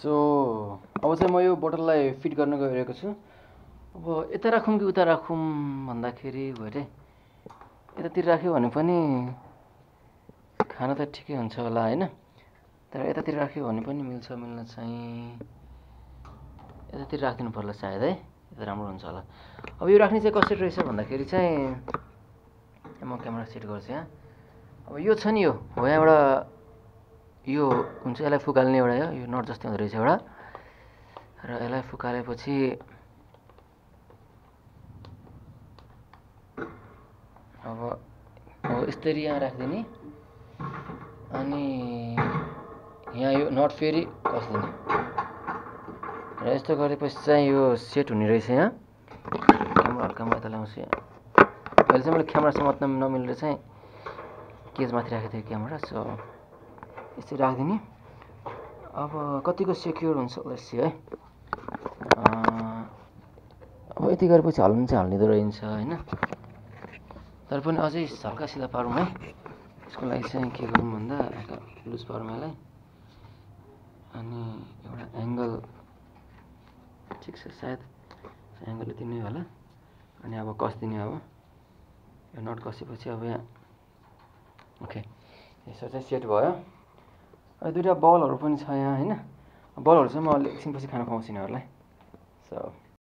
So अब चाहिँ म यो बोतललाई फिट गर्न गइरहेको छु। अब यता राखौँ कि उता राखौँ भन्दाखेरि भरे यतातिर राख्यो भने पनि खान त ठिकै हुन्छ होला हैन, तर यतातिर राख्यो भने पनि मिल्न चाहिँ यतातिर राखिदिनु पर्ला सायद है, यता राम्रो हुन्छ होला। अब यो राख्ने चाहिँ कसरी रहेछ भन्दाखेरि चाहिँ म क्यामेरा सेट गर्छु यहाँ। अब यो छ नि, यो हो यहाँबाट यो हुन्छ, यसलाई फुकाल्ने एउटा यो नट जस्तै हुँदो रहेछ एउटा, र यसलाई फुकालेपछि अब यसरी यहाँ राखिदिने अनि यहाँ यो नट फेरि कसिदिने र यस्तो गरेपछि चाहिँ यो सेट हुने रहेछ। यहाँ क्यामेरा हल्का म यता ल्याउँछु। अहिले चाहिँ मैले क्यामेरा समात्न नमिलेर चाहिँ केजमाथि राखेको थिएँ क्यामेरा, सो यसरी राखिदिने। अब कतिको सेक्योर हुन्छ लेट्स सी है। अब यति गरेपछि हल्नु चाहिँ हल्लिँदो रहन्छ होइन, तर पनि अझै हल्का सिधा पारौँ है। यसको लागि चाहिँ के गरौँ भन्दा हल्का लुज पारौँ यसलाई, अनि एउटा एङ्गल ठिक छ सायद, एङ्गल यति नै होला। अनि अब कसिदिने, अब यो नट कसेपछि अब यहाँ ओके यसो चाहिँ सेट भयो। दुईवटा बलहरू पनि छ यहाँ होइन, बलहरू चाहिँ म एकछिनपछि खाना खुवाउँछु यिनीहरूलाई। सो